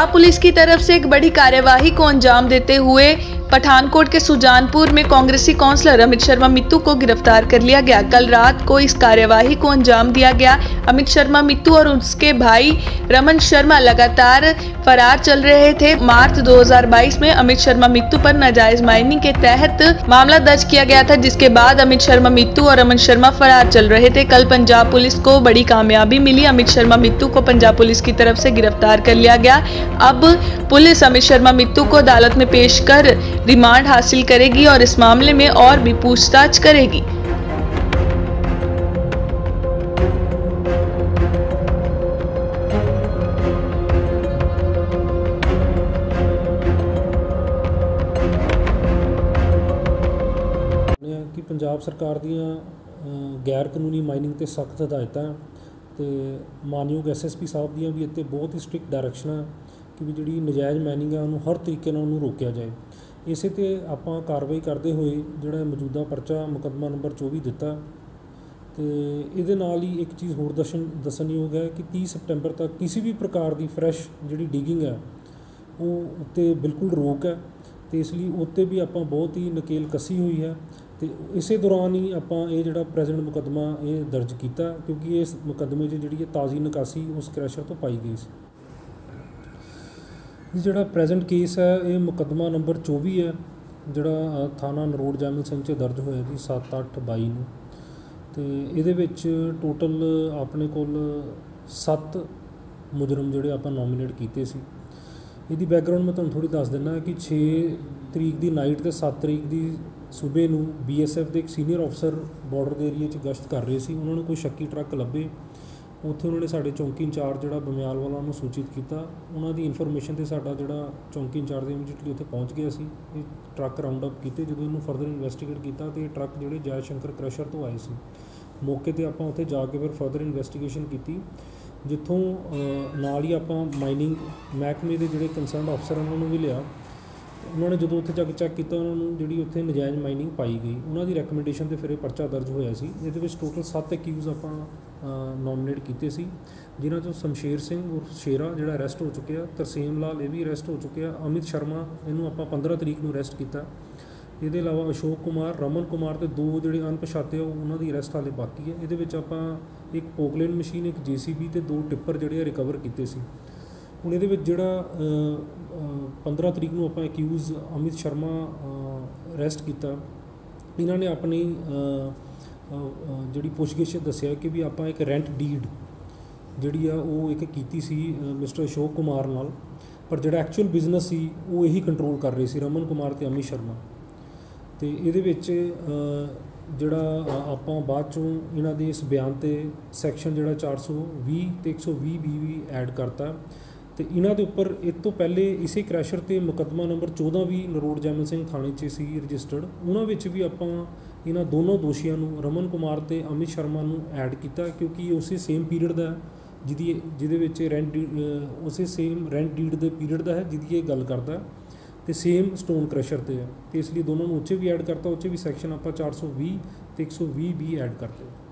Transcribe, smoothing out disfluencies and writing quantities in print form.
Punjab police की तरफ से एक बड़ी कार्यवाही को अंजाम देते हुए पठानकोट के सुजानपुर में कांग्रेसी काउंसलर अमित शर्मा मित्तू को गिरफ्तार कर लिया गया। कल रात को इस कार्यवाही को अंजाम दिया गया। अमित शर्मा मित्तू और उसके भाई रमन शर्मा लगातार फरार चल रहे थे। मार्च 2022 में अमित शर्मा मित्तू पर नाजायज माइनिंग के तहत मामला दर्ज किया गया था, जिसके बाद अमित शर्मा मित्तू और रमन शर्मा फरार चल रहे थे। कल पंजाब पुलिस को बड़ी कामयाबी मिली। अमित शर्मा मित्तू को पंजाब पुलिस की तरफ से गिरफ्तार कर लिया गया। अब पुलिस अमित शर्मा मित्तू को अदालत में पेश कर रिमांड हासिल करेगी और इस मामले में और भी पूछताछ करेगी। कि पंजाब सरकार दियां गैर कानूनी माइनिंग ते सख्त हदायतां ते मानयोग SSP साहब दियां भी इत्ते बहुत ही स्ट्रिक्ट डायरैक्शनां कि भी जिहड़ी नजायज़ माइनिंग है उन्होंने हर तरीके नाल उन्होंने रोकिया जाए। इसे ते आपां कार्रवाई करते हुए जिहड़ा मौजूदा परचा मुकदमा नंबर 24 दिता ते इहदे नाल ही एक चीज़ होर दस्सणयोग है कि 30 सितंबर तक किसी भी प्रकार की फ्रैश जिहड़ी डिगिंग है वो उत्ते बिल्कुल रोक है। तो इसलिए उत्ते भी आपां बहुत ही नकेल कसी हुई है। तो इसे दौरान ही आपां ये जिहड़ा प्रेजेंट मुकदमा ये दर्ज किया, क्योंकि इस मुकदमे जिहड़ी ताज़ी निकासी उस क्रैशर तो पाई गई सी। जिहड़ा प्रेजेंट केस है ये मुकदमा नंबर 24 है, जिहड़ा थाना नरोड़ जैमल सिंह च दर्ज होया जी 7/8/22 नूं। ते इहदे विच टोटल अपने कोल 7 मुजरम जिहड़े आपां नॉमिनेट कीते सी। इहदी बैकग्राउंड मैं तुहानूं थोड़ी दस दिना कि 6 तरीक की नाइट ते 7 तरीक की सूबे नूं BSF के एक सीनियर अफसर बॉर्डर के एरिए गश्त कर रहे सी। उन्होंने कोई शक्की ट्रक लभे, उत्थे उन्होंने साडे चौंकी इंचार्ज जिहड़ा बमियाल वाला उन्होंने सूचित किया। उन्होंने इन्फॉर्मेशन ते साडा जिहड़ा चौंकी इंचार्ज इमीडिएटली उत्थे पहुँच गया सी। ट्रक राउंड अप किए, जो इन्हूं फर्दर इन्वैस्टिगेट किया तो ये ट्रक जिहड़े जय शंकर क्रैशर तो आए सी। मौके ते आपां उत्थे जाके फिर फर्दर इन्वैस्टिगेशन की, जिथों नाल ही आपां माइनिंग महकमे के जिहड़े कंसर्न अफसर उन्होंने भी लिया। उन्होंने जो उत्थे जाके चैक किया, उन्होंने जी उत्थे नजायज़ माइनिंग पाई गई। उन्होंने रैकमेंडेशन से फिर ये परचा दर्ज होया सी। इहदे विच टोटल 7 एक्यूज़ आपां नॉमिनेट किए सी, जिन्हां चों शमशेर सिंह उर्फ शेरा जिहड़ा अरैसट हो चुकिया, तरसेम लाल ये भी अरैसट हो चुकिया, अमित शर्मा इनू आपां 15 तरीक नूं अरैसट किया। इहदे अलावा अशोक कुमार, रमन कुमार ते 2 जिहड़े अणपछाते उन्हां दी अरैसट हाले बाकी है। इहदे विच आपां एक पोकलेन मशीन, एक JCB ते 2 टिप्पर जिहड़े रिकवर किए सी। हुण इहदे विच जिहड़ा 15 तरीक नूं आपां एक्यूज़ अमित शर्मा अरैसट किया, इन्हां ने अपनी जिहड़ी पुछगिछ दस्सिया कि भी आपां एक रेंट डीड जिहड़ी आ वो एक कीती सी मिस्टर अशोक कुमार नाल, पर जिहड़ा एक्चुअल बिजनेस सी वो यही कंट्रोल कर रहे सी रमन कुमार ते अमित शर्मा। तो इहदे विच जिहड़ा आपां बाद चों इन्हां दे इस बयान ते सैक्शन जिहड़ा 420 ते 120B भी ऐड करता। तो इन्हां दे उपर इस तो पहले इसे क्रैशर ते मुकदमा नंबर 14 भी नरोड़ जैमल सिंह थाने च सी रजिस्टर्ड। उन्हां विच भी आपां इन्हां दोनों दोषियों नूं रमन कुमार ते अमित शर्मा नूं ऐड किया, क्योंकि उसी सेम पीरियड का जिहदे विच रेंट उसी सेम रेंट डीड के पीरियड का है जिहदी गल करदा, तो सेम स्टोन क्रैशर ते है। तो इसलिए दोनों नूं उच्चे भी ऐड करता, उच्चे भी सैक्शन आपां 420 ते 120B ऐड करते।